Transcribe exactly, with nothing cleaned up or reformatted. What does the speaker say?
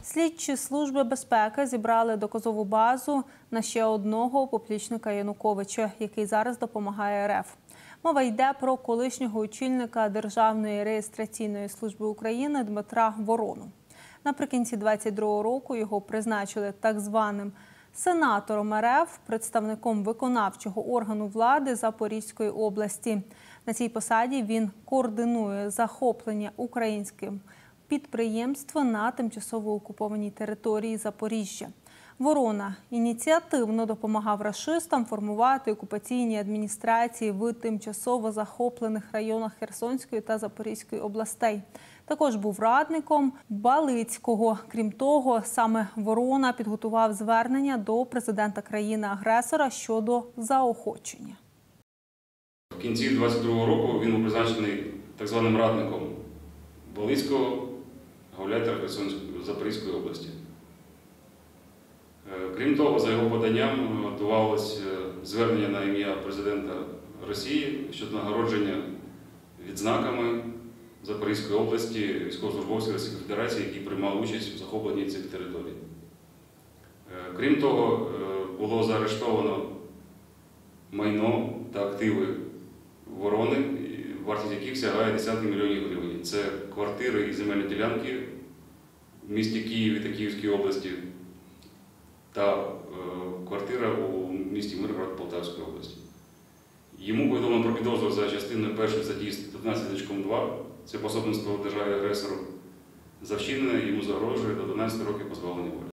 Слідчі служби безпеки зібрали доказову базу на ще одного поплічника Януковича, який зараз допомагає РФ. Мова йде про колишнього очільника Державної реєстраційної служби України Дмитра Ворону. Наприкінці двадцять другого року його призначили так званим сенатором РФ, представником виконавчого органу влади Запорізької області. На цій посаді він координує захоплення українським підприємств на тимчасово окупованій території Запоріжжя. Ворона ініціативно допомагав рашистам формувати окупаційні адміністрації в тимчасово захоплених районах Херсонської та Запорізької областей. Також був радником Балицького. Крім того, саме Ворона підготував звернення до президента країни-агресора щодо заохочення. В кінці двадцять другого року він був призначений так званим радником Балицького, гауляйтера Херсонської, Запорізької області. Крім того, за його поданням готувалось звернення на ім'я президента Росії щодо нагородження відзнаками Запорізької області військовослужбовців Російської Федерації, які приймали участь у захопленні цих територій. Крім того, було заарештовано майно та активи Ворони, вартість яких сягає десятки мільйонів гривень. Це квартири і земельні ділянки в місті Києві та Київській області та е, квартира у місті Миргород Полтавської області. Йому повідомлено про підозру за частиною першої статті сто п'ятнадцять два, це пособництво державі-агресору, за вчинене йому загрожує до дванадцяти років позбавлення волі.